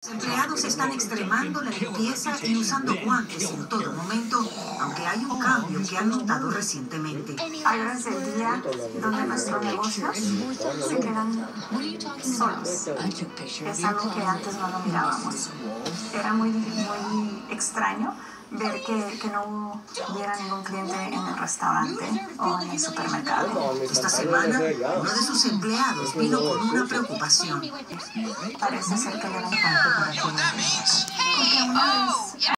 Los empleados están extremando la limpieza y usando guantes en todo momento, aunque hay un cambio que han notado recientemente. Hay horas del día donde nuestros negocios se quedan solos. Es algo que antes no lo mirábamos. Era muy extraño ver que no hubiera ningún cliente en el restaurante o en el supermercado. Esta semana, uno de sus empleados vino con una preocupación. Parece ser que le da impacto por aquí. Porque una vez